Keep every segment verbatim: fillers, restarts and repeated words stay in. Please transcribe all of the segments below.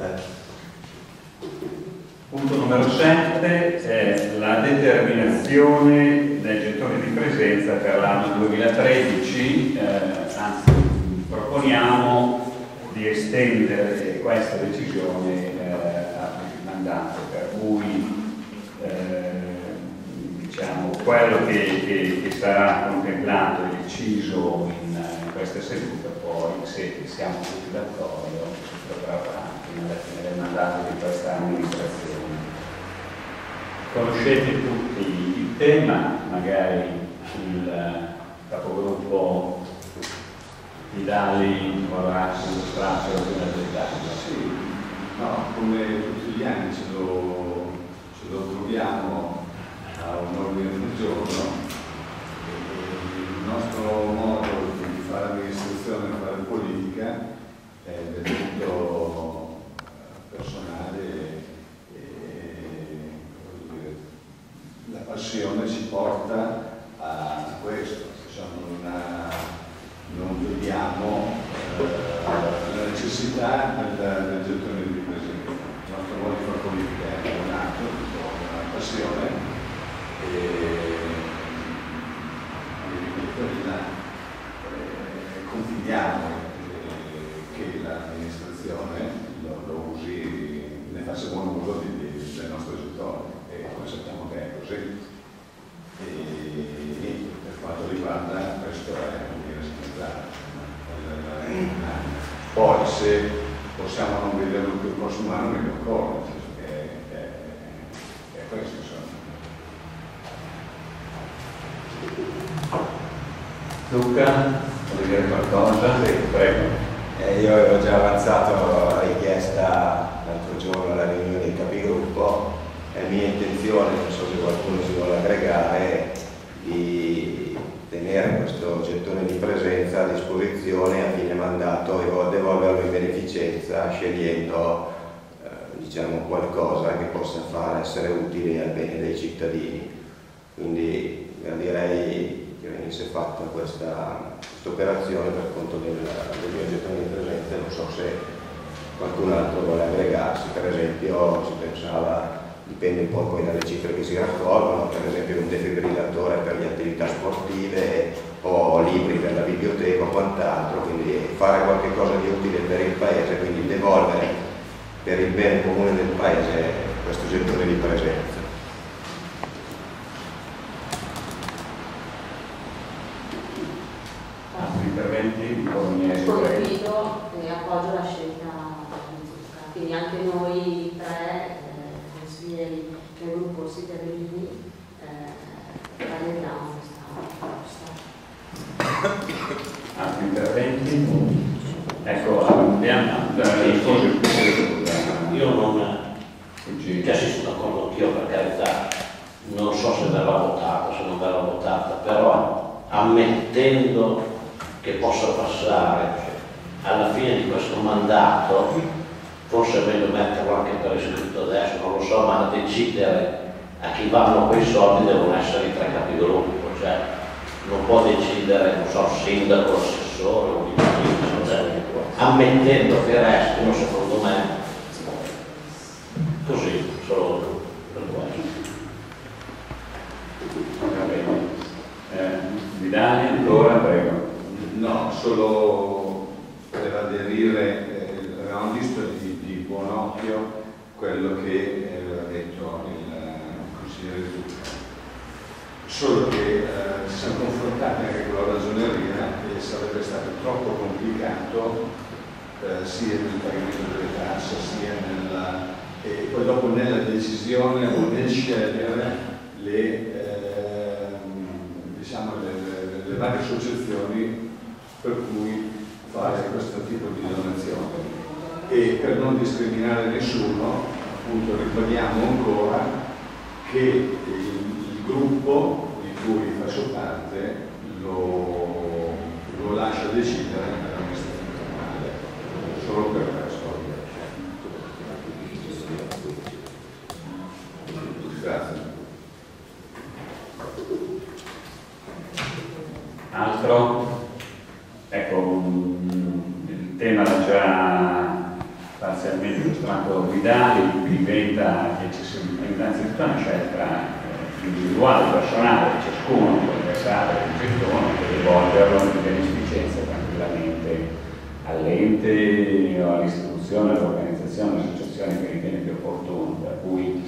Punto numero sette è la determinazione del gettone di presenza per l'anno duemilatredici, eh, anzi proponiamo di estendere questa decisione eh, a mandato, per cui eh, diciamo, quello che, che, che sarà contemplato e deciso in, in questa seduta, poi se siamo tutti d'accordo si proverà avanti nella fine del mandato di questa amministrazione. Conoscete tutti il tema, magari il capogruppo Vidali vorrà illustrarci la dettaglio. Sì, no, come tutti gli anni ce lo, ce lo troviamo a un ordine del giorno. Il nostro modo di fare amministrazione e fare politica è del tutto personale. La passione ci porta a questo, non, non vediamo eh, la necessità del, del gettone di presenza. Il nostro modo di fare politica è nato con una passione e eh, confidiamo eh, che l'amministrazione lo, lo usi, ne faccia buon uso di, di, del nostro gettone. E come sappiamo che è così. E, e per quanto riguarda questo è un dire scherzato. Poi se possiamo non vederlo più il prossimo anno meglio ancora, nel senso che è, è, è questo insomma. Luca, vuoi dire qualcosa? Sì, prego. Eh, io avevo già avanzato la richiesta l'altro giorno alla riunione dei capigruppo. È mia intenzione, non so se qualcuno si vuole aggregare, di tenere questo gettone di presenza a disposizione a fine mandato e devolverlo in beneficenza scegliendo eh, diciamo qualcosa che possa far essere utile al bene dei cittadini. Quindi direi che venisse fatta questa, questa operazione per conto del, del mio gettone di presenza. Non so se qualcun altro vuole aggregarsi, per esempio si pensava, dipende un po' poi dalle cifre che si raccolgono, per esempio un defibrillatore per le attività sportive o libri per la biblioteca o quant'altro, quindi fare qualche cosa di utile per il Paese, quindi devolvere per il bene comune del Paese questo gettone di presenza. Altri interventi? Condivido e appoggio la scelta di Zucca, quindi anche noi tre consiglieri del gruppo Siderlini eh, valediamo questa proposta. Altri interventi? Ecco, abbiamo sì, sì. Io non che sì, sono d'accordo anch'io, per carità, non so se verrà votata, se non verrà votata, però ammettendo che possa passare alla fine di questo mandato, forse è meglio metterlo anche per iscritto adesso, non lo so, ma a decidere a chi vanno quei soldi devono essere i tre capigruppo, cioè non può decidere, non so, il sindaco, l'assessore o il cioè, ammettendo che restino, secondo me, così, solo per questo. Va bene. Eh, Vidali, ancora, prego. No, solo per aderire, eh, avevamo visto di, di buon occhio quello che aveva detto il, il consigliere Zucca, solo che eh, ci siamo confrontati anche con la ragioneria e sarebbe stato troppo complicato eh, sia nel pagamento delle tasse sia nella, e poi dopo nella decisione o nel scegliere le, eh, diciamo le, le, le varie associazioni per cui fare questo tipo di donazione. E per non discriminare nessuno, appunto ribadiamo ancora che il, il gruppo di cui faccio parte lo, lo lascia decidere all'amministrazione comunale, solo per questo. Grazie. Altro? Ecco, il tema l'ha già sostanzialmente lo strato guidale, diventa innanzitutto una scelta eh, individuale, personale, di ciascuno può versare il gettone e rivolgerlo in beneficenza tranquillamente all'ente o all'istituzione, all'organizzazione, all'associazione che ritiene più opportuno, per cui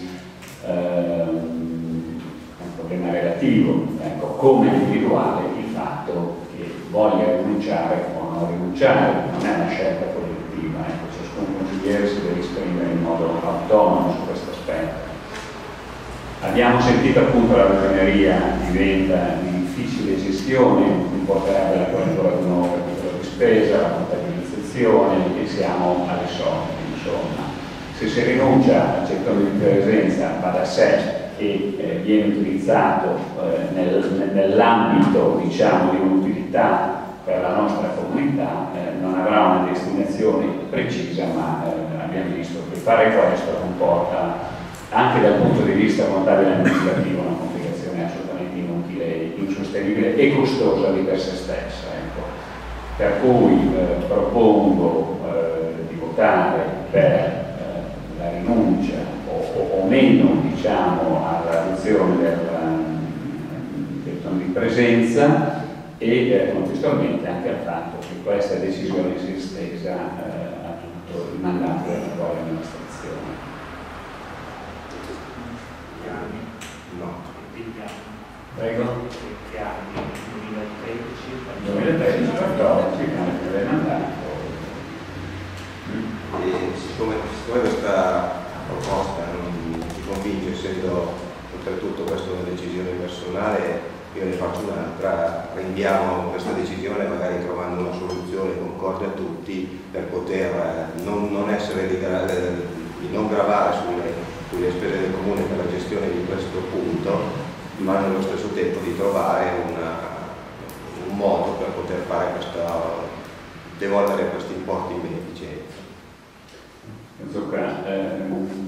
ehm, è un problema relativo, ecco, come individuale il fatto che voglia rinunciare o non rinunciare, non è una scelta collettiva, ecco, ciascun consigliere si deve esprimere in modo autonomo su questo aspetto. Abbiamo sentito appunto la ragioneria diventa di difficile gestione, importerebbe la copertura di un nuovo capitolo di spesa, la contabilizzazione e siamo alle solite, insomma. Se si rinuncia al gettone di presenza va da sé e eh, viene utilizzato eh, nel, nell'ambito, diciamo, di un'utilità per la nostra comunità, eh, non avrà una destinazione precisa, ma eh, abbiamo visto che fare questo comporta anche dal punto di vista contabile e amministrativo una complicazione assolutamente inutile, insostenibile e costosa di per sé stessa. Ecco. Per cui eh, propongo eh, di votare per eh, la rinuncia o, o, o meno, diciamo, all'adozione del gettone di presenza e eh, contestualmente anche al fatto che questa decisione sia estesa eh, a tutto il mandato dell'attuale amministrazione. No. Prego. duemilatredici, duemilatredici, quattordici, anche del mandato. E siccome, siccome questa proposta non ti convince, essendo oltretutto questa una decisione personale, io ne faccio un'altra, rendiamo questa decisione magari trovando una soluzione concorde a tutti per poter non, non essere di, di non gravare sulle, sulle spese del comune per la gestione di questo punto, ma nello stesso tempo di trovare una, un modo per poter fare questa, devolvere questi importi in beneficenza. Zucca, eh,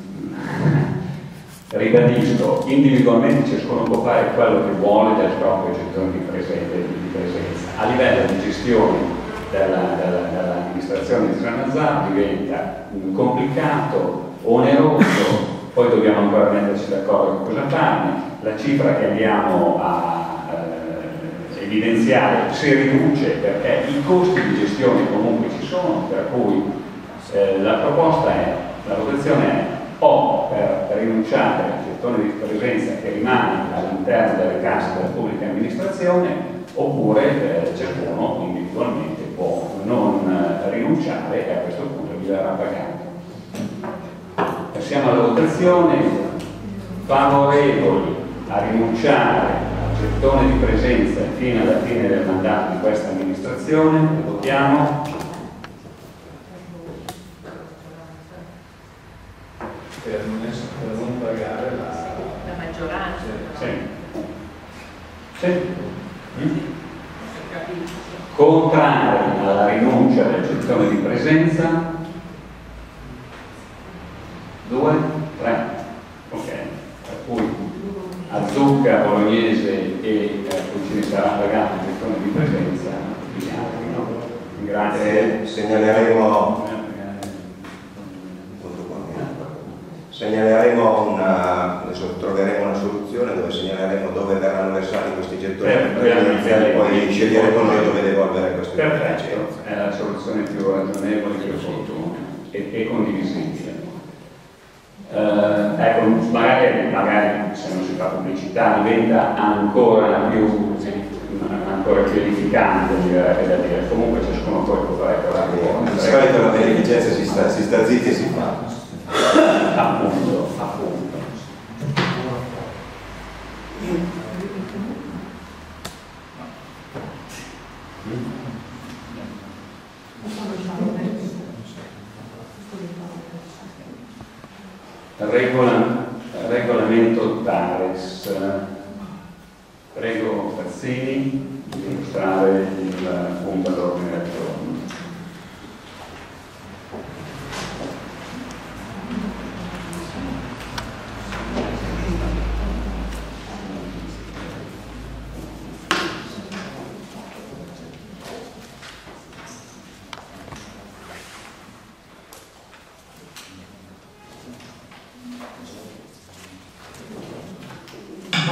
ribadisco, individualmente ciascuno può fare quello che vuole del proprio gettone di presenza. A livello di gestione della, della, dell'amministrazione di Sannazar diventa complicato, oneroso, poi dobbiamo ancora metterci d'accordo su cosa farne. La cifra che andiamo a eh, evidenziare si riduce perché i costi di gestione comunque ci sono, per cui eh, la proposta è, la votazione è o per, per rinunciare al gettone di presenza che rimane all'interno delle casse della pubblica amministrazione, oppure eh, ciascuno individualmente può non eh, rinunciare e a questo punto gli verrà pagato. Passiamo alla votazione. Favorevoli a rinunciare al gettone di presenza fino alla fine del mandato di questa amministrazione, votiamo. Per non, essere, per non pagare la, la maggioranza. Sì. Sì. Mm. Contrari alla rinuncia del gettone di presenza? Due? Tre? Ok. Per cui a Zucca, Bolognese e eh, Puccini sarà pagato il gettone di presenza, gli altri, no? Grazie. Eh, segnaleremo Segnaleremo una, adesso troveremo una soluzione dove segnaleremo dove verranno versati questi gettoni e poi sceglieremo noi dove devolvere questi gettoni. Perfetto, è la soluzione più ragionevole, più opportuna e, e condivisibile. Uh, ecco, magari, magari se non si fa pubblicità diventa ancora più, ancora più edificante, mi verrebbe da dire. Comunque ciascuno poi può fare quella che vuole. Di solito la beneficenza si sta, si sta zitti e si fa. Appunto, appunto. Regola, regolamento TARES. Prego Fazzini di illustrare il punto all'ordine del giorno.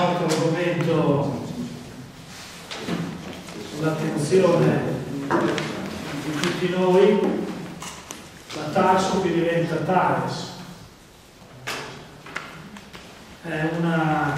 altro argomento sull'attenzione di tutti noi, la Tarso che diventa Tares. È una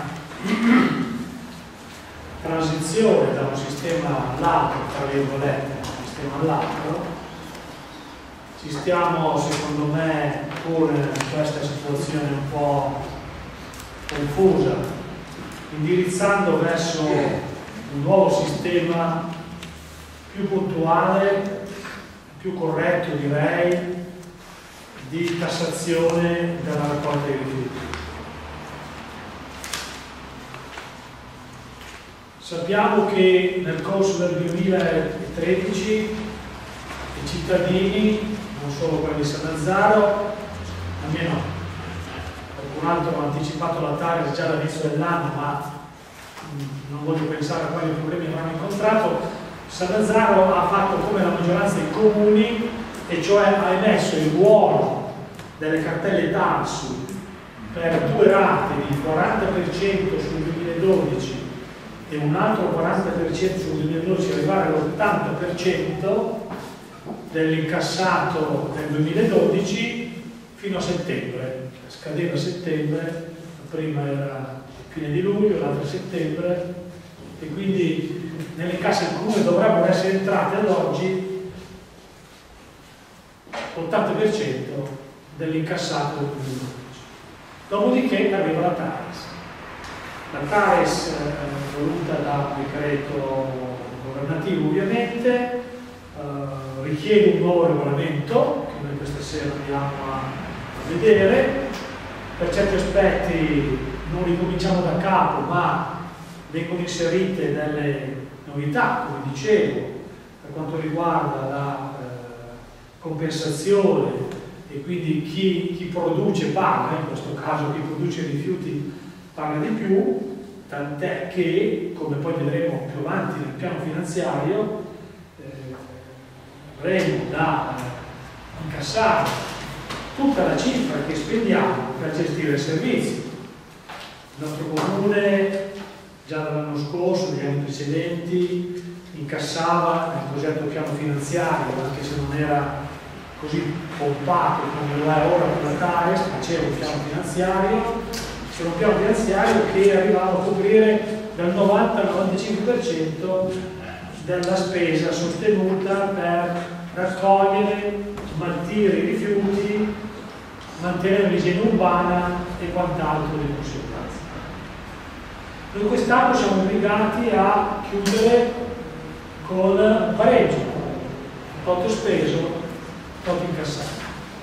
transizione da un sistema all'altro, tra virgolette, da un sistema all'altro. Ci stiamo, secondo me, pure in questa situazione un po' confusa, indirizzando verso un nuovo sistema più puntuale, più corretto direi, di tassazione della raccolta dei rifiuti. Sappiamo che nel corso del duemilatredici i cittadini, non solo quelli di Sannazzaro, almeno qualcun altro ha anticipato la Tares già all'inizio dell'anno, ma non voglio pensare a quali problemi avranno incontrato. Sannazzaro ha fatto come la maggioranza dei comuni, e cioè ha emesso il buono delle cartelle Tarsu per due rate di quaranta per cento sul duemiladodici e un altro quaranta per cento sul duemiladodici, arrivare all'ottanta per cento dell'incassato nel duemiladodici fino a settembre. Scadeva a settembre, la prima era fine di luglio, l'altra settembre, e quindi nelle casse del comune dovrebbero essere entrate ad oggi l'ottanta per cento dell'incassato del duemiladodici. Dopodiché arriva la Tares. La Tares eh, voluta da decreto governativo ovviamente, eh, richiede un nuovo regolamento che noi questa sera andiamo a, a vedere. Per certi aspetti non ricominciamo da capo, ma vengono inserite delle novità, come dicevo, per quanto riguarda la eh, compensazione, e quindi chi, chi produce paga, in questo caso chi produce rifiuti paga di più, tant'è che, come poi vedremo più avanti nel piano finanziario, eh, avremo da eh, incassare tutta la cifra che spendiamo per gestire il servizio. Il nostro comune già dall'anno scorso, negli anni precedenti, incassava nel progetto piano finanziario, anche se non era così pompato come lo è ora con la Tares, faceva un piano finanziario, c'era un piano finanziario che arrivava a coprire dal novanta al novantacinque per cento della spesa sostenuta per raccogliere, smaltire i rifiuti, mantenere l'igiene urbana e quant'altro di conseguenza. Noi quest'anno siamo obbligati a chiudere con un pareggio, tot speso, tot incassato,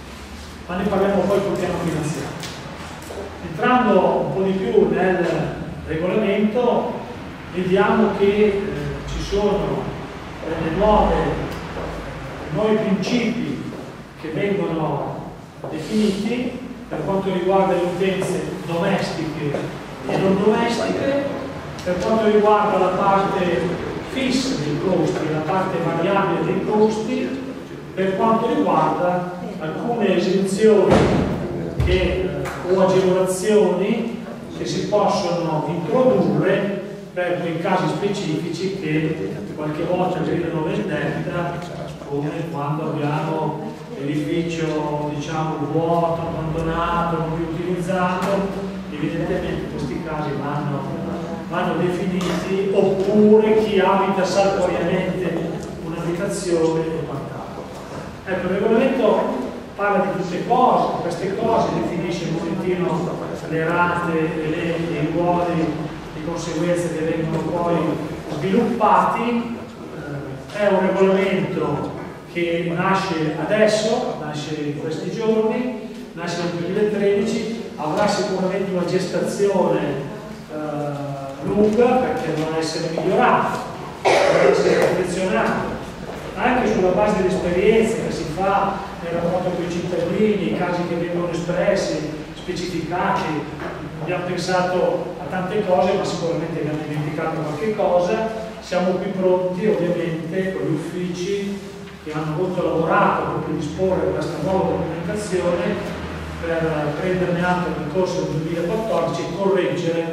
ma ne parliamo poi col piano finanziario. Entrando un po' di più nel regolamento, vediamo che eh, ci sono delle nuove, nuovi principi che vengono definiti per quanto riguarda le utenze domestiche e non domestiche, per quanto riguarda la parte fissa dei costi e la parte variabile dei costi, per quanto riguarda alcune esenzioni che, o agevolazioni che si possono introdurre per quei casi specifici che qualche volta gridano vendetta, come quando abbiamo l'edificio, diciamo, vuoto, abbandonato, non più utilizzato. Evidentemente questi casi vanno, vanno definiti, oppure chi abita saltuariamente un'abitazione e quant'altro. Ecco, il regolamento parla di tutte cose, queste cose, definisce un pochettino le rate e, le, e i ruoli di conseguenze che vengono poi sviluppati. Eh, è un regolamento che nasce adesso, nasce in questi giorni, nasce nel duemilatredici, avrà sicuramente una gestazione eh, lunga perché dovrà essere migliorato, dovrà essere perfezionato, anche sulla base delle esperienze che si fa nel rapporto con i cittadini, i casi che vengono espressi, specificati. Abbiamo pensato a tante cose, ma sicuramente abbiamo dimenticato qualche cosa. Siamo qui pronti ovviamente con gli uffici che hanno molto lavorato per predisporre questa nuova documentazione per prenderne atto nel corso del duemilaquattordici e correggere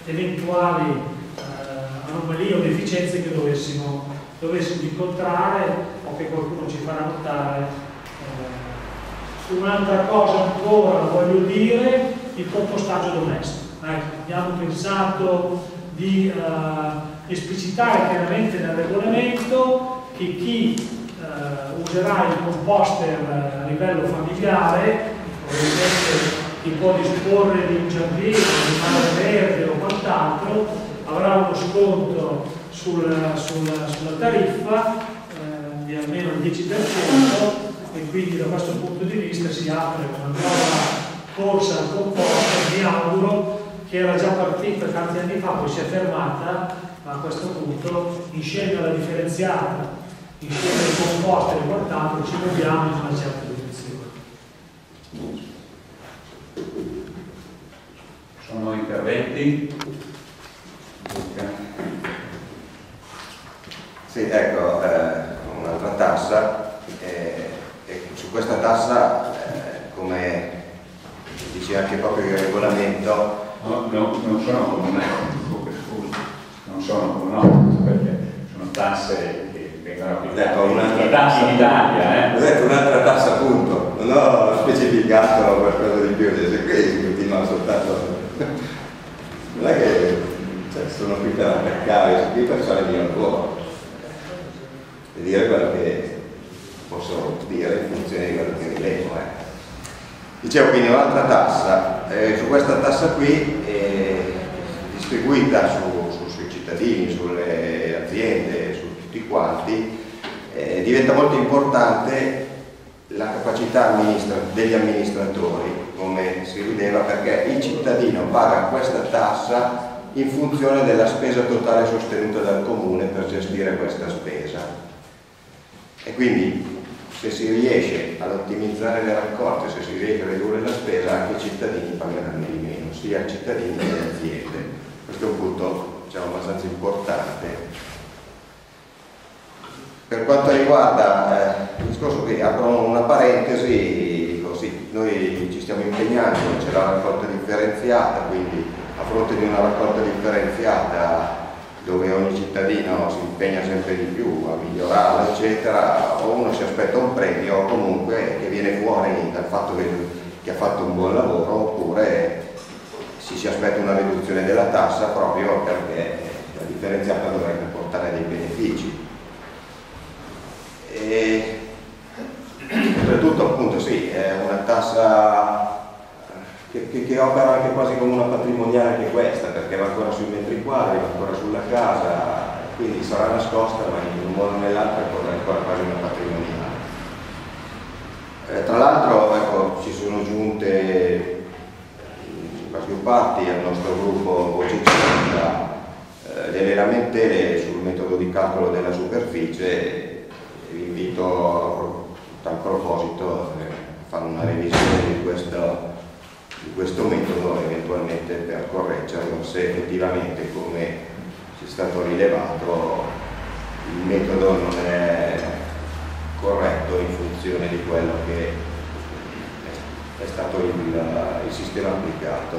eventuali eh, anomalie o deficienze che dovessimo, dovessimo incontrare o che qualcuno ci farà notare. Eh, un'altra cosa ancora voglio dire, il compostaggio domestico. Ecco, abbiamo pensato di eh, esplicitare chiaramente nel regolamento che chi eh, userà il composter a livello familiare, ovviamente chi può disporre di un giardino, di un mare verde o quant'altro, avrà uno sconto sul, sul, sulla tariffa eh, di almeno il dieci per cento, e quindi da questo punto di vista si apre una nuova corsa al composter. Mi auguro, che era già partita tanti anni fa, poi si è fermata, ma a questo punto insieme alla differenziata, insieme al composter e quant'altro, ci muoviamo in una certa direzione. Sono interventi? Sì, ecco, eh, un'altra tassa, eh, e su questa tassa, eh, come dice anche proprio il regolamento, no, no, non sono comunali, scusa, non sono comunali, perché sono tasse che vengono applicate un'altra tassa in Italia. Eh? Ho detto un'altra tassa, appunto, non ho specificato qualcosa di più, se qui continuano soltanto. Non è che cioè, sono qui per attaccare, sono qui per fare il mio lavoro e dire quello che posso dire in funzione di quello che rilevo. Eh. Dicevo, quindi un'altra tassa, eh, su questa tassa qui eh, distribuita su, su, sui cittadini, sulle aziende, su tutti quanti, eh, diventa molto importante la capacità amministra degli amministratori, come si rileva, perché il cittadino paga questa tassa in funzione della spesa totale sostenuta dal comune per gestire questa spesa. E quindi se si riesce ad ottimizzare le raccolte, se si riesce a ridurre la spesa, anche i cittadini pagheranno di meno, sia i cittadini che le aziende. Questo è un punto, diciamo, abbastanza importante. Per quanto riguarda eh, il discorso, qui apro una parentesi, così noi ci stiamo impegnando, c'è la raccolta differenziata, quindi a fronte di una raccolta differenziata dove ogni cittadino si impegna sempre di più a migliorarla, eccetera, o uno si aspetta un premio, o comunque che viene fuori dal fatto che, che ha fatto un buon lavoro, oppure si, si aspetta una riduzione della tassa proprio perché la differenziata dovrebbe portare dei benefici. E oltretutto, appunto, sì, è una tassa che, che, che opera anche quasi come una patrimoniale anche questa, perché va ancora sui metri quadri, va ancora sulla casa, quindi sarà nascosta, ma in un modo o nell'altro è ancora quasi una patrimoniale. Eh, tra l'altro, ecco, ci sono giunte da più parti al nostro gruppo Voce Civica eh, delle lamentele sul metodo di calcolo della superficie. Vi invito a tal proposito a fare una revisione di questo, di questo metodo, eventualmente per correggerlo, se effettivamente, come ci è stato rilevato, il metodo non è corretto in funzione di quello che è stato il, il sistema applicato.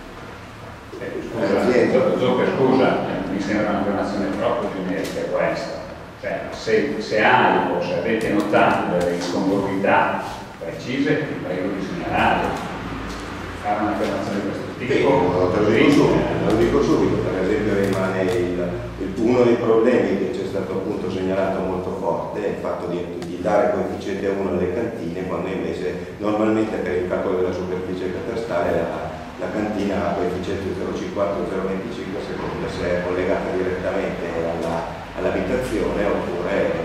Eh, scusa, Zucca, scusa, mi sembra un'affermazione troppo generica questa. Cioè, se, se hai o se avete notato delle incongruità precise, vi prego di segnalare, fare un'affermazione di questo tipo. Sì, lo, te lo, dico subito, lo dico subito, per esempio rimane il, il, uno dei problemi che ci è stato appunto segnalato molto forte è il fatto di, di dare coefficiente uno alle cantine, quando invece normalmente per il calcolo della superficie catastale la, la cantina ha coefficiente zero virgola cinquanta o zero virgola venticinque a seconda se è collegata direttamente alla all'abitazione oppure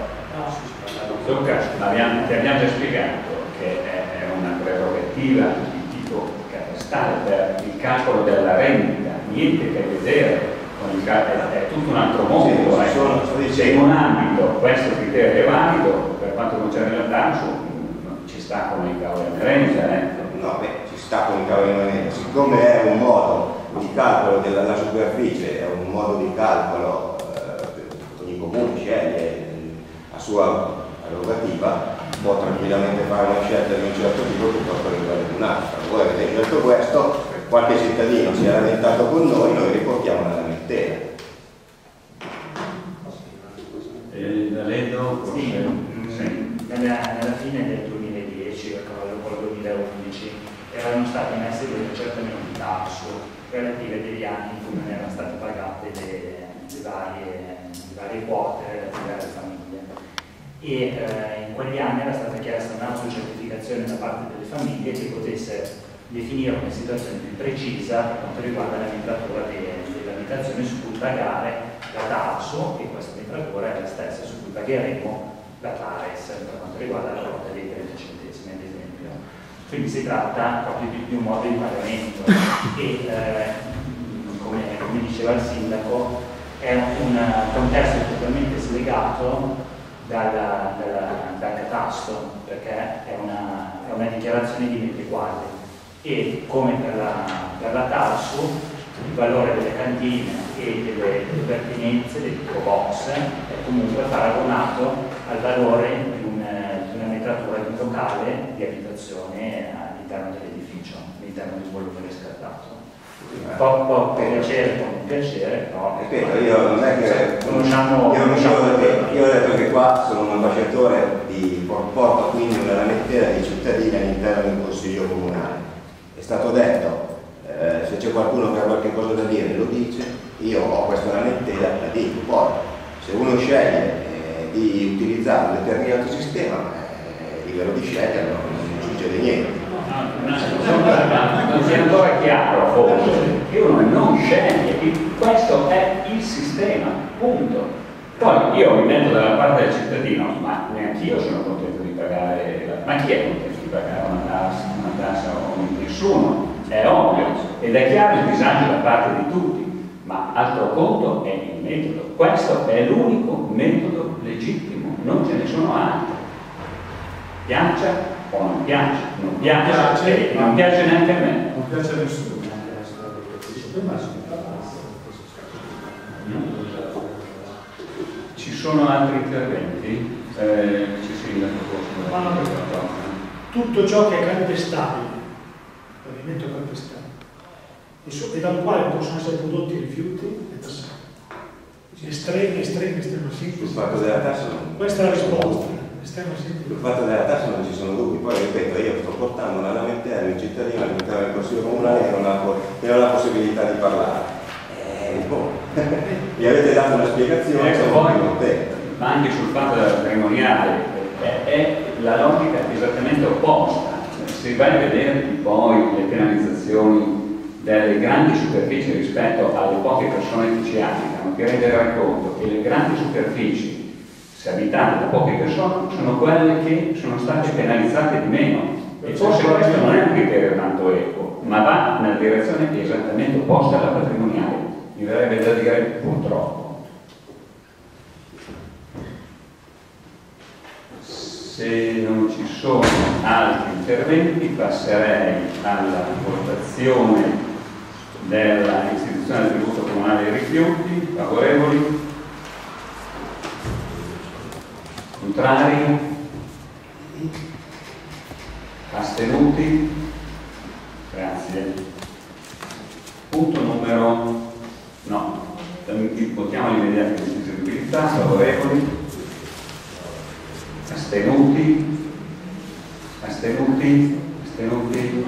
Zucca, ti abbiamo già spiegato che è una prerogativa di tipo catastale per il calcolo della rendita, niente che vedere con il calcolo, è tutto un altro mondo. Sì, sono, se in un ambito questo criterio è valido, per quanto concerne la tassa ci sta con il cavolo di merenda. Eh? No, beh, ci sta con il cavolo di merenda, siccome è un modo di calcolo della superficie, è un modo di calcolo, ogni comune sceglie a sua prerogativa, può tranquillamente fare una scelta di un certo tipo piuttosto che quella di un altro. Voi avete scelto questo, qualche cittadino si è lamentato con noi, noi riportiamo la lamentela. Eh, da Ledo, sì, sì. Nella, nella fine del duemiladieci, dopo il duemilaundici, erano stati messi degli accertamenti di tasso relative degli anni in cui non erano state pagate le, le, varie, le varie quote relative alle famiglie. E eh, in quegli anni era stata chiesta un'autocertificazione da parte delle famiglie che potesse definire una situazione più precisa per quanto riguarda la metratura delle abitazioni su cui pagare la tasso, e questa metratura è la stessa su cui pagheremo la TARES per quanto riguarda la quota dei trenta centesimi ad esempio. Quindi si tratta proprio di, di un modo di pagamento e eh, come, come diceva il sindaco è un contesto totalmente slegato dalla, dalla, dal catasto, perché è una, è una dichiarazione di metri quadri e come per la, per la TARSU il valore delle cantine e delle, delle pertinenze del tipo box è comunque paragonato al valore di, un, di una metratura di un locale di abitazione all'interno dell'edificio, all'interno di un volume riscattato. Può, può piacere, può non piacere, però ripeto, io non è che conosciamo, io, conosciamo io, io ho detto che qua sono un ambasciatore di porto quindi una lamentela di cittadini all'interno del consiglio comunale. È stato detto Eh, se c'è qualcuno che ha qualche cosa da dire lo dice, io ho questa lamentela, la dico. Poi se uno sceglie eh, di utilizzare un determinato sistema è eh, libero di scegliere, non succede niente. Non sia ancora chiaro forse che uno non sceglie, questo è il sistema, punto. Poi io mi metto dalla parte del cittadino, ma neanche io sono contento di pagare, ma chi è contento di pagare una tassa, una tassa o nessuno? È ovvio, ed è chiaro il disagio da parte di tutti, ma altro conto è il metodo. Questo è l'unico metodo legittimo, non ce ne sono altri. Piaccia o non piace, non piace, piace non piace neanche a me. Non piace a nessuno. Ci sono altri interventi? Eh, ci si la proposta. Tutto ciò che è calpestabile, pavimento calpestabile, e dal quale possono essere prodotti rifiuti, è tassato. Estremi, estremi, estremi, Sul fatto della tassa non... Questa è la risposta. Estremo, Sul fatto della tassa non ci sono dubbi. Poi ripeto, io sto portando una lamentela di un cittadino all'interno del Consiglio Comunale che non ha, che non ha la possibilità di parlare. Eh, boh. Gli avete dato una spiegazione, ecco, sono poi, contento. ma anche sul fatto della patrimoniale è, è la logica esattamente opposta. Se vai a vedere poi le penalizzazioni delle grandi superfici rispetto alle poche persone che ci abitano, ti renderai conto che le grandi superfici, se abitate da poche persone, sono quelle che sono state penalizzate di meno. E forse questo non è un criterio tanto equo, ma va nella direzione esattamente opposta alla patrimoniale. Mi verrebbe da dire purtroppo. Se non ci sono altri interventi passerei alla votazione della istituzione del tributo comunale dei rifiuti. Favorevoli? Contrari? Astenuti? Grazie. Punto numero no, votiamo l'immediata disponibilità. Favorevoli? Astenuti? Astenuti? Astenuti?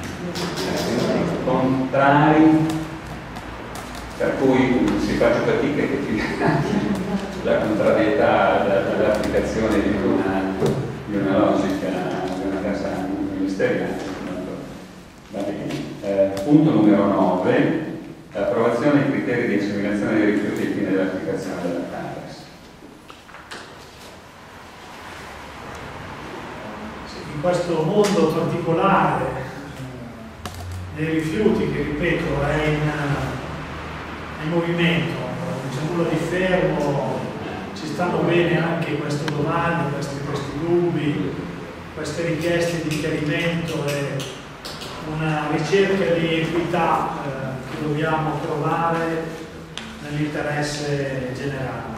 Contrari? Per cui si faccia fatica che la contrarietà dall'applicazione di una, di una logica, di una casa ministeriale. Va bene. Eh, punto numero nove, approvazione dei criteri di assimilazione dei rifiuti ai fini dell'applicazione della TARES. In questo mondo particolare dei rifiuti, che ripeto è in, è in movimento, non c'è nulla di fermo, ci stanno bene anche queste domande, questi, questi dubbi, queste richieste di chiarimento e una ricerca di equità eh, che dobbiamo trovare nell'interesse generale.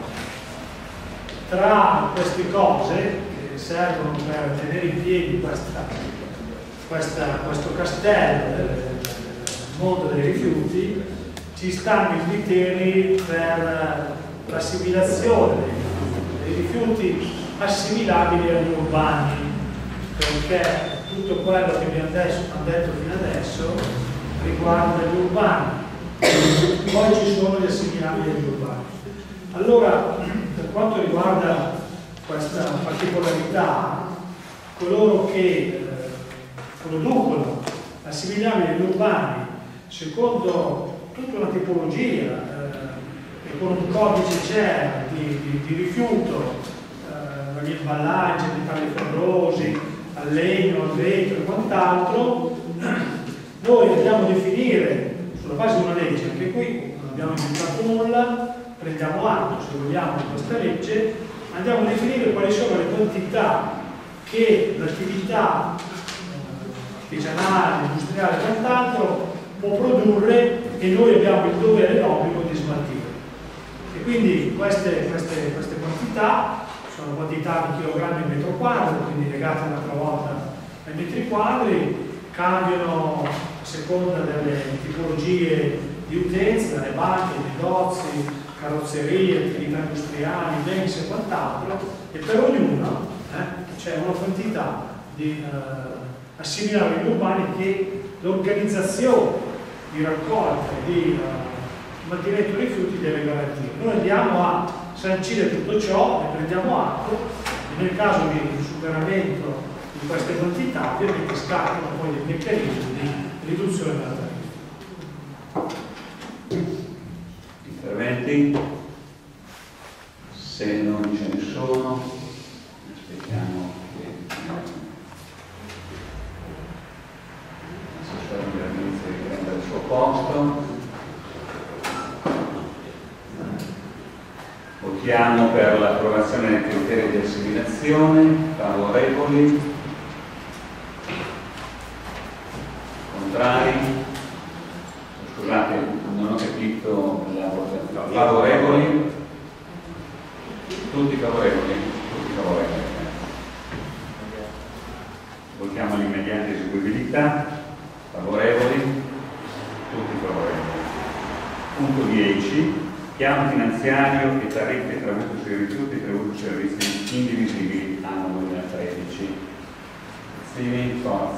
Tra queste cose che servono per tenere in piedi questa, questa, questo castello del mondo dei rifiuti, ci stanno i criteri per l'assimilazione dei rifiuti assimilabili agli urbani, perché tutto quello che abbiamo detto fino adesso riguarda gli urbani, poi ci sono gli assimilabili agli urbani. Allora, per quanto riguarda questa particolarità, coloro che eh, producono assimilabili agli urbani secondo tutta una tipologia eh, con un codice C E R di, di, di rifiuto, eh, dagli imballaggi, ai metalli ferrosi, al legno, al vetro e quant'altro, noi andiamo a definire sulla base di una legge, anche qui non abbiamo inventato nulla, prendiamo atto se vogliamo di questa legge, andiamo a definire quali sono le quantità che l'attività artigianale, industriale e quant'altro può produrre e noi abbiamo il dovere e l'obbligo di smaltire. E quindi queste, queste, queste quantità sono quantità di chilogrammi al metro quadro, quindi legate un'altra volta ai metri quadri, cambiano a seconda delle tipologie di utenza, dalle banche, dei negozi, carrozzerie, attività industriali, mense e quant'altro, e per ognuno eh, c'è una quantità di eh, assimilabili urbani che l'organizzazione di raccolta e di uh, mantenimento dei rifiuti deve garantire. Noi andiamo a sancire tutto ciò, ne prendiamo atto e nel caso di superamento di queste quantità ovviamente scattano poi dei meccanismi di riduzione della tariffa. Interventi? Se non ce ne sono, aspettiamo che l'assessore Milanese prenda il suo posto. Votiamo per l'approvazione dei criteri di assimilazione. Favorevoli? Contrari? Scusate, non ho capito la votazione. Favorevoli? Tutti favorevoli? Tutti favorevoli. Votiamo l'immediata eseguibilità. Favorevoli? Tutti favorevoli. Punto dieci. Piano finanziario e tariffe tributo sui rifiuti e tributo sui servizi indivisibili anno duemilatredici. Sì, forza.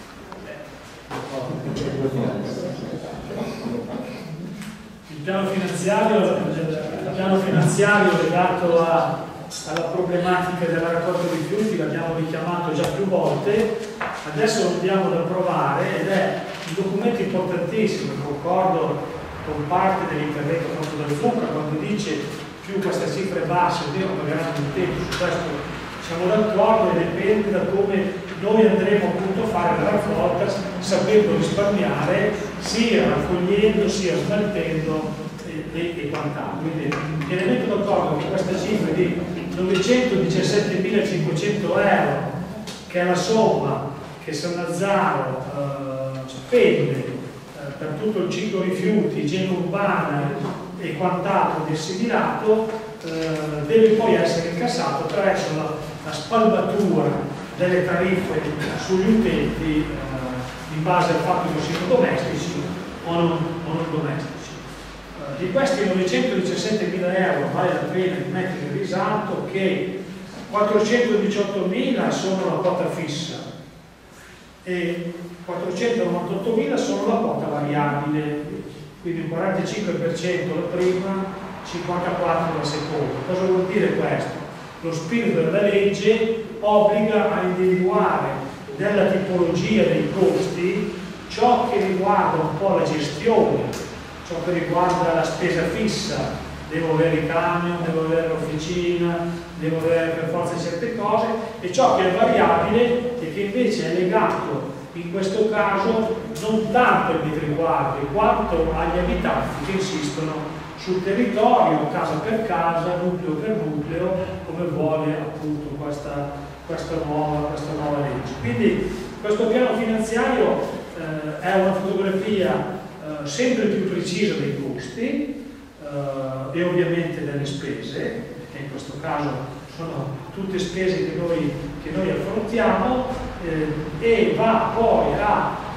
Il piano finanziario, il piano finanziario legato a, alla problematica della raccolta dei rifiuti l'abbiamo richiamato già più volte, adesso lo andiamo ad approvare ed è un documento importantissimo, concordo con parte dell'intervento fatto dal Fuca quando dice più queste cifre basse devono pagare un tempo, su questo siamo d'accordo e dipende da come noi andremo appunto a fare la raccolta sapendo risparmiare sia raccogliendo sia smaltendo e, e, e quant'altro. Quindi mi metto d'accordo con questa cifra di novecentodiciassettemilacinquecento euro che è la somma che Sannazzaro eh, spende per tutto il ciclo rifiuti, igiene urbana e quant'altro di assimilato, eh, deve poi essere incassato attraverso la, la spalmatura delle tariffe sugli utenti eh, in base al fatto che siano domestici o non, o non domestici. Eh, di questi novecentodiciassettemila euro vale la pena di mettere in risalto che quattrocentodiciottomila sono la quota fissa e quattrocentonovantottomila sono la quota variabile, quindi il quarantacinque per cento la prima, cinquantaquattro per cento la seconda. Cosa vuol dire questo? Lo spirito della legge obbliga a individuare nella tipologia dei costi ciò che riguarda un po' la gestione, ciò che riguarda la spesa fissa, devo avere il camion, devo avere l'officina, devo avere per forza certe cose, e ciò che è variabile e che invece è legato in questo caso non tanto ai metri quadri quanto agli abitanti che insistono sul territorio, casa per casa, nucleo per nucleo, come vuole appunto questa, questa, nuova, questa nuova legge. Quindi questo piano finanziario eh, è una fotografia eh, sempre più precisa dei costi eh, e ovviamente delle spese, che in questo caso sono tutte spese che noi, che noi affrontiamo, eh, e va poi a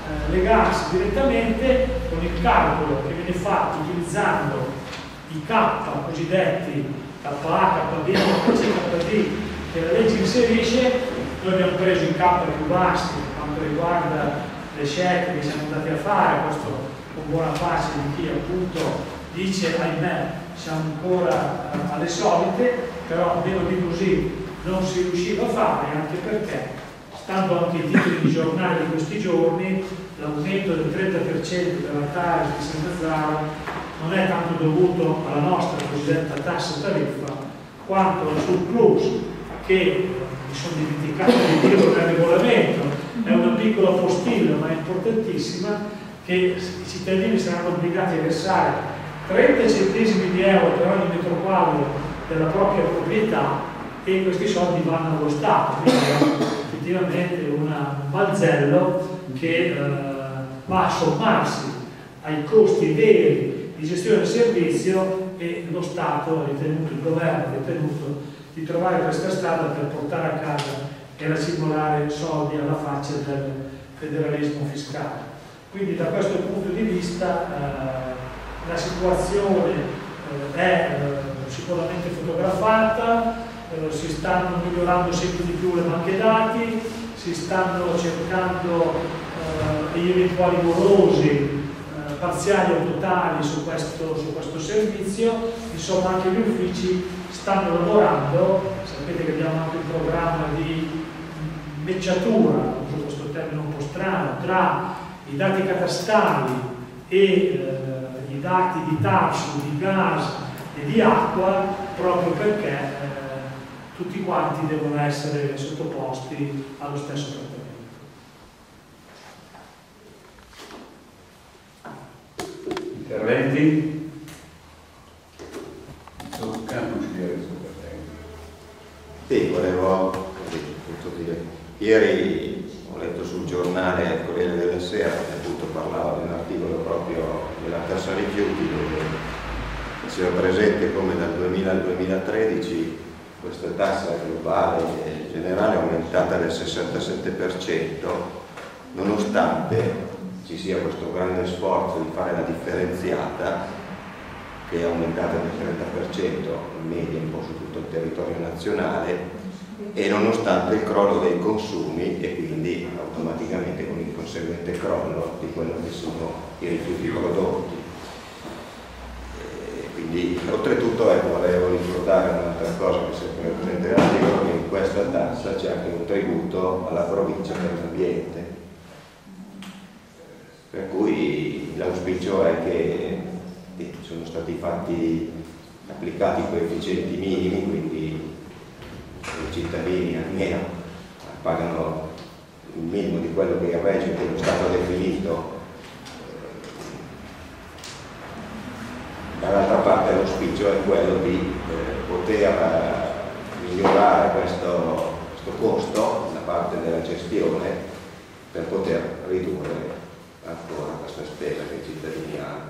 eh, legarsi direttamente con il calcolo che viene fatto utilizzando i K cosiddetti K A, K B, K C, K D che la legge inserisce. Noi abbiamo preso i K più bassi per quanto riguarda le scelte che siamo andati a fare, questo con buona pace di chi appunto dice ahimè siamo ancora alle solite, però meno di così non si riusciva a fare, anche perché stando anche ai titoli di giornale di questi giorni l'aumento del trenta per cento della TARES di Santazzaro non è tanto dovuto alla nostra cosiddetta tassa tariffa quanto al surplus che mi sono dimenticato di dirlo nel regolamento, è una piccola postilla ma è importantissima, che i cittadini saranno obbligati a versare trenta centesimi di euro per ogni metro quadro della propria proprietà e questi soldi vanno allo Stato, quindi è effettivamente una, un balzello che eh, va a sommarsi ai costi veri di gestione del servizio e lo Stato ha ritenuto, il governo ha ritenuto di trovare questa strada per portare a casa e racimolare soldi alla faccia del federalismo fiscale. Quindi da questo punto di vista eh, la situazione eh, è eh, sicuramente fotografata, eh, si stanno migliorando sempre di più le banche dati, si stanno cercando eh, gli eventuali morosi eh, parziali o totali su questo, su questo servizio, insomma anche gli uffici stanno lavorando. Sapete che abbiamo anche un programma di mecciatura, uso questo termine un po' strano, tra i dati catastali e eh, i dati di tasso, di gas e di acqua, proprio perché eh, tutti quanti devono essere sottoposti allo stesso trattamento. Interventi? Zucca, consigliere Zucca. Sì, volevo appunto dire, ieri ho letto sul giornale Corriere della Sera che appunto parlava di un articolo proprio della tassa rifiuti dove faceva presente come dal duemila al duemilatredici questa tassa globale e generale è aumentata del sessantasette per cento, nonostante ci sia questo grande sforzo di fare la differenziata che è aumentata del trenta per cento in media un po' su tutto il territorio nazionale, e nonostante il crollo dei consumi e quindi automaticamente con il conseguente crollo di quello che sono i rifiuti prodotti. E quindi oltretutto ecco, volevo ricordare un'altra cosa che sempre presente nell'articolo, che in questa tassa c'è anche un tributo alla provincia per l'ambiente, per cui l'auspicio è che sono stati fatti applicati i coefficienti minimi, quindi i cittadini almeno pagano il minimo di quello che il regime dello Stato ha definito. Dall'altra parte l'auspicio è quello di eh, poter eh, migliorare questo, questo costo da parte della gestione per poter ridurre ancora questa spesa che i cittadini hanno.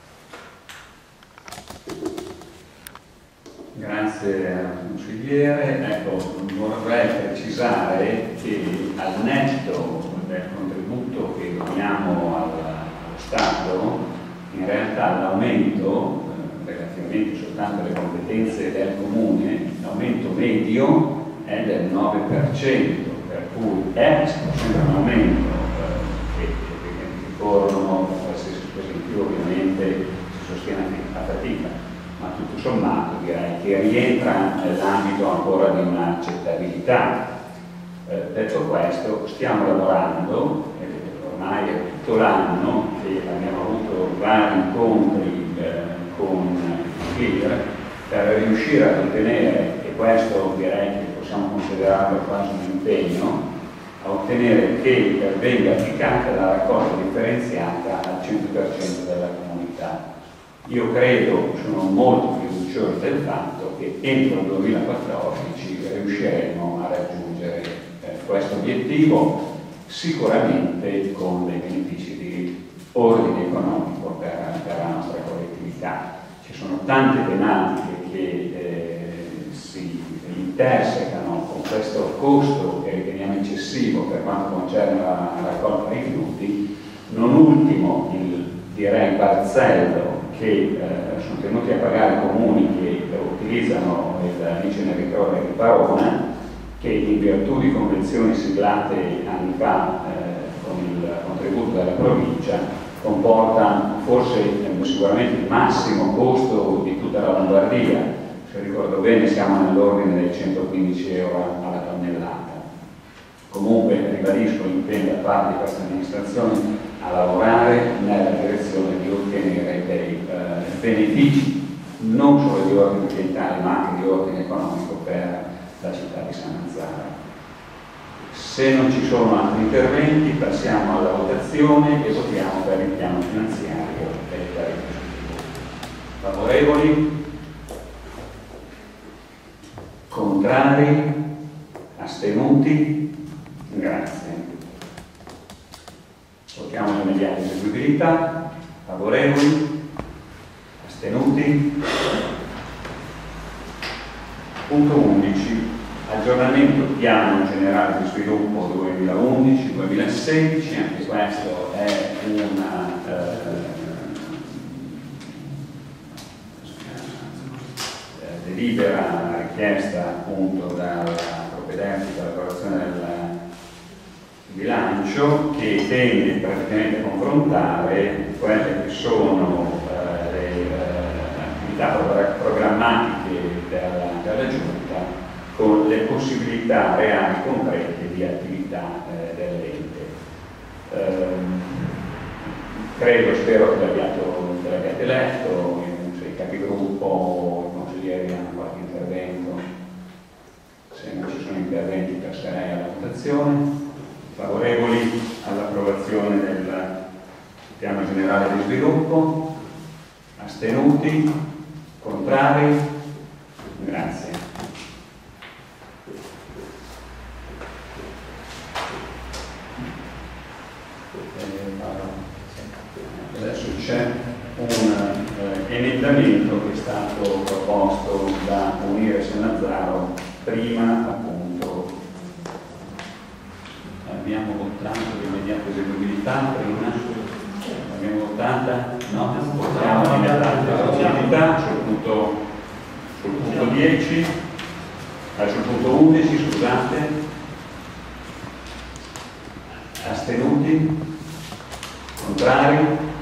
Grazie consigliere. Ecco, vorrei precisare che al netto del contributo che diamo al, allo Stato, in realtà l'aumento, eh, relativamente soltanto alle competenze del Comune, l'aumento medio è del nove per cento, per cui è sempre un aumento eh, che, che corrono qualsiasi spesa in più ovviamente si sostiene a fatica, ma tutto sommato direi che rientra nell'ambito ancora di un'accettabilità. Eh, detto questo, stiamo lavorando, eh, ormai è tutto l'anno che abbiamo avuto vari incontri eh, con il CLIR per riuscire a ottenere, e questo direi che possiamo considerarlo quasi un impegno, a ottenere che venga applicata la raccolta differenziata al cento per cento della comunità. Io credo, sono molto fiducioso del fatto che entro il duemilaquattordici riusciremo a raggiungere eh, questo obiettivo, sicuramente con dei benefici di ordine economico per, per la nostra collettività. Ci sono tante tematiche che eh, si intersecano con questo costo che riteniamo eccessivo per quanto concerne la, la raccolta dei rifiuti, direi Barzello, che eh, sono tenuti a pagare comuni che utilizzano l'inceneritore di Parona, che in virtù di convenzioni siglate anni fa eh, con il contributo della provincia comporta forse eh, sicuramente il massimo costo di tutta la Lombardia. Se ricordo bene siamo nell'ordine dei centoquindici euro alla tonnellata. Comunque ribadisco l'impegno da parte di questa amministrazione a lavorare nella direzione di ottenere dei eh, benefici non solo di ordine ambientale ma anche di ordine economico per la città di Sannazzaro. Se non ci sono altri interventi passiamo alla votazione e votiamo per il piano finanziario e per il favorevoli, contrari, astenuti, grazie. Votiamo l'immediata eseguibilità, favorevoli, astenuti. Punto undici. Aggiornamento piano generale di sviluppo duemilaundici duemilasedici, anche questo è una eh, delibera richiesta appunto dalla propedeutica elaborazione del bilancio, che tende praticamente a confrontare quelle che sono eh, le eh, attività programmatiche della, della Giunta con le possibilità reali concrete di attività eh, dell'ente. Ehm, credo, spero che l'abbiate, che l'abbiate letto, se i capigruppo, i consiglieri hanno qualche intervento, se non ci sono interventi passerei alla votazione. Favorevoli all'approvazione del piano generale di sviluppo, astenuti, contrari, grazie. Adesso c'è un eh, emendamento che è stato proposto da Unire Sannazzaro, prima appunto abbiamo votato l'immediata eseguibilità, prima abbiamo votata, no? Votiamo l'immediata eseguibilità sul punto, sul punto dieci, eh, sul punto undici, scusate, astenuti, contrari,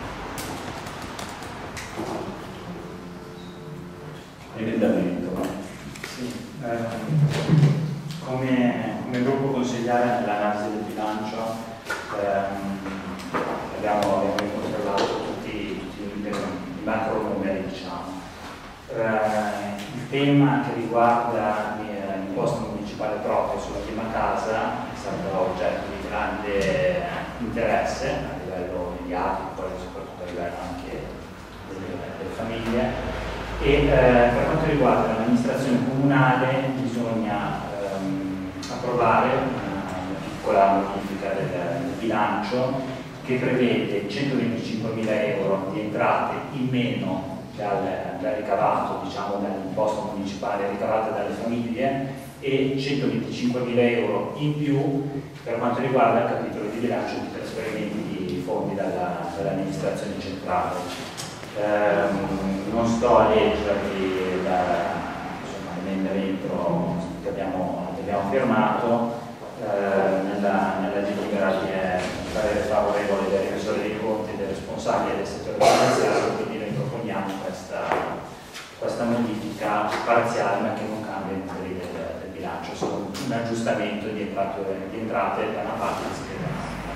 emendamento. Sì, eh, come, come gruppo consigliare nell'analisi del bilancio ehm, abbiamo, abbiamo controllato tutti, tutti i macro numeri, diciamo. Eh, il tema che riguarda l'imposta municipale propria sulla prima casa è stato oggetto di grande interesse a livello mediatico, poi soprattutto a livello anche delle, delle famiglie. E eh, per quanto riguarda l'amministrazione comunale bisogna ehm, approvare una, una piccola modifica del, del bilancio che prevede centoventicinquemila euro di entrate in meno dal, dal ricavato, diciamo dall'imposta municipale ricavata dalle famiglie, e centoventicinquemila euro in più per quanto riguarda il capitolo di bilancio di trasferimenti di fondi dalla, dall'amministrazione centrale. Um, non sto a leggervi l'emendamento che abbiamo, che abbiamo firmato. Uh, nella, nella delibera vi è un parere favorevole del revisore dei conti e del responsabile del settore finanziario, quindi noi proponiamo questa, questa modifica parziale ma che non cambia i numeri del, del bilancio, solo un aggiustamento di entrate, di entrate da una parte anziché dall'altra.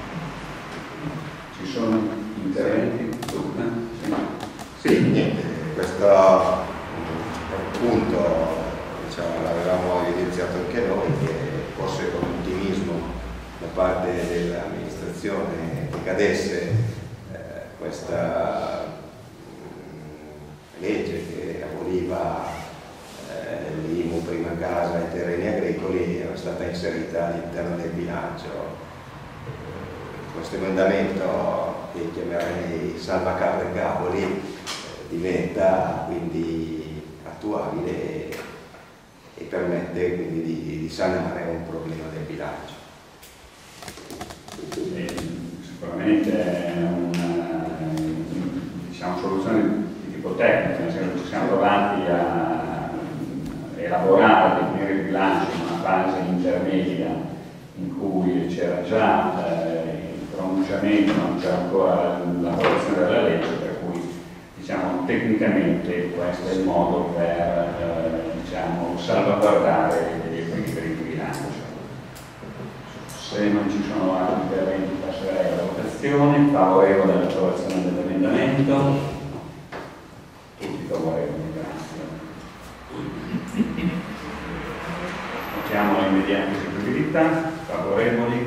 Ci sono interventi? Sì, niente, questo punto diciamo, l'avevamo evidenziato anche noi, che forse con ottimismo da parte dell'amministrazione che cadesse eh, questa mh, legge che aboliva eh, l'I M U prima casa e terreni agricoli era stata inserita all'interno del bilancio. Questo emendamento, che chiamerei salvacapre cavoli, eh, diventa quindi attuabile e, e permette quindi di, di sanare un problema del bilancio. E sicuramente è un siamo trovati a elaborare, a definire il bilancio in una fase intermedia in cui c'era già eh, il pronunciamento, non c'era ancora l'approvazione della legge, per cui diciamo tecnicamente questo è il modo per eh, diciamo, salvaguardare gli equilibri di bilancio. Se non ci sono altri interventi passerei alla votazione. Favorevole all'approvazione dell'emendamento? Tutti favorevoli, grazie. Votiamo l'immediata eseguibilità. Favorevoli?